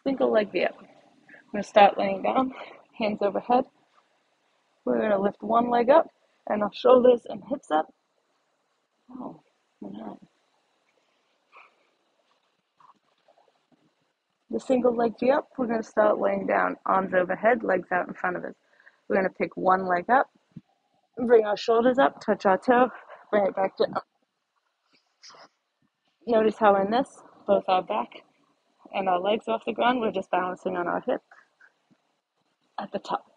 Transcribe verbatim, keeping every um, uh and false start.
Single leg V up. We're going to start laying down, hands overhead. We're going to lift one leg up and our shoulders and hips up. Oh, we're not. The single leg V up, we're going to start laying down, arms overhead, legs out in front of us. We're going to pick one leg up, bring our shoulders up, touch our toe, bring it back down. Notice how in this, both our back and our legs off the ground, we're just balancing on our hip at the top.